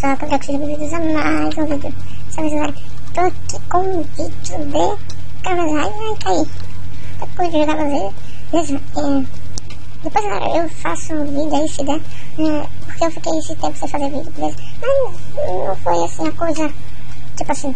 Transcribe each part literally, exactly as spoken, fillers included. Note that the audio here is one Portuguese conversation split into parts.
pessoal, que eu preciso de vídeos a mais um vídeo. Sabe, galera? Tô aqui com um vídeo de Cavazai, vai cair. Tá com o vídeo da Cavazai. Beleza? É, depois, galera, eu faço um vídeo aí se der. É, porque eu fiquei esse tempo sem fazer vídeo, beleza? Mas não foi assim a coisa, tipo assim,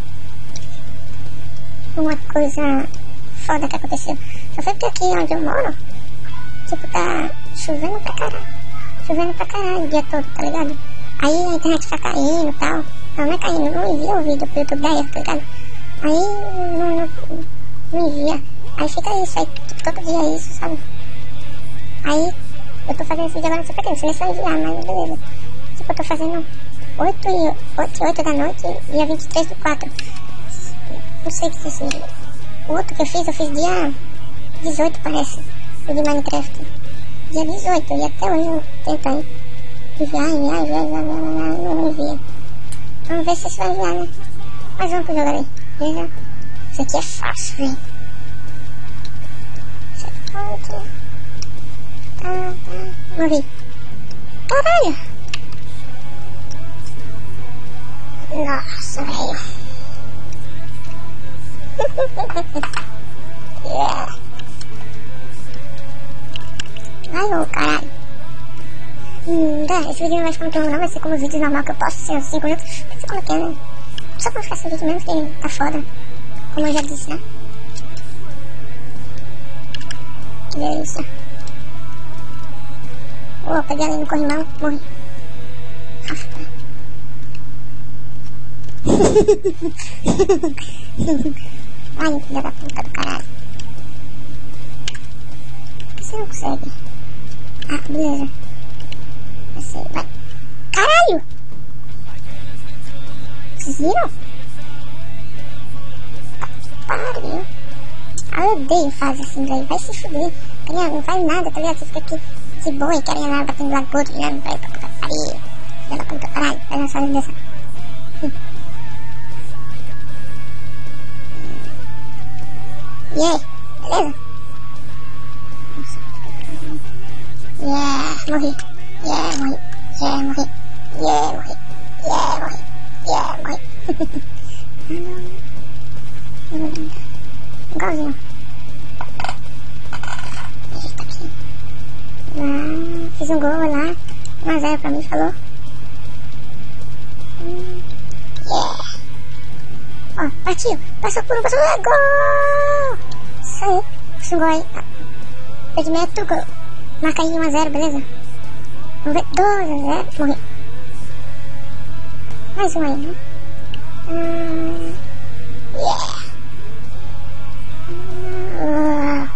uma coisa foda que aconteceu. Só foi porque aqui onde eu moro, tipo, tá chovendo pra caralho. Chovendo pra caralho o dia todo, tá ligado? Aí a internet fica caindo e tal. Não, não é caindo, não envia o vídeo pro YouTube daí, tá ligado? Aí não, não, não envia. Aí fica isso, aí tipo, todo dia é isso, sabe? Aí eu tô fazendo esse vídeo agora, não sei pra quê, não sei se vai enviar, mas beleza. Tipo, eu tô fazendo oito e oito da noite, dia vinte e três do quatro. Não sei o que isso é. O outro que eu fiz, eu fiz dia dezoito, parece. O de Minecraft. Dia dezoito, e até hoje eu tentei enviar, enviar, enviar, enviar, enviar, enviar, não envia. Vamos ver se isso vai enviar, né? Mas vamos pro jogo ali, beleza? Isso aqui é fácil, velho. Isso aqui tá... tá... morri. Caralho! Nossa, velho. Yeah. Vai, ô caralho. Hum, tá, esse vídeo não vai ficar muito longo, não. Vai ser como os vídeos normal que eu posto, assim, uns cinco minutos. Não sei como é que é, né? Só pra não ficar sem vídeo mesmo, porque tá foda. Como eu já disse, né? Delícia. Oh, peguei ali no corrimão, morri. Rafa. Ai, filha da puta do caralho. Por que você não consegue? Ah, beleza. Você vai. Caralho! Vocês viram? Pariu. Ah, eu odeio fase assim, velho. Vai se fuder. Tá ligado? Não faz nada, tá ligado? Você fica aqui de boa e querendo nada batendo lá do outro, né? Vai pra puta pariu. Filha da puta, caralho. Vai na fase dessa. Hum. E aí? Beleza? Yeah, morri. Yeah, morri. Yeah, morri. Yeah, morri. Yeah, morri. Yeah, morri. Ah, não. Igualzinho. A gente tá aqui. Ah, fiz um gol lá. um a zero pra mim, falou. Hum, yeah. Ó, partiu. Passou por um, passou por um. Gol! Isso aí. Fiz um gol aí. Impedimento, gol. Marca aí um a zero, beleza? Vamos ver. dois a zero. Morri. Mais um aí, né? Hum, yeah. Uh.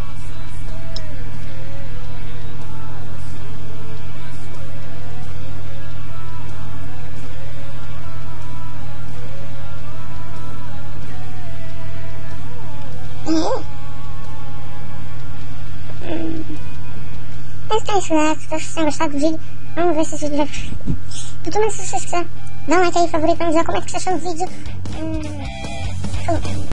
Hum. Mas é isso, né? Se vocês tenham gostado do vídeo, vamos ver se esse vídeo vai... Tudo mais se vocês quiserem. Dá um like aí, favorito, pra me dizer como é que vocês acham o vídeo. Hum...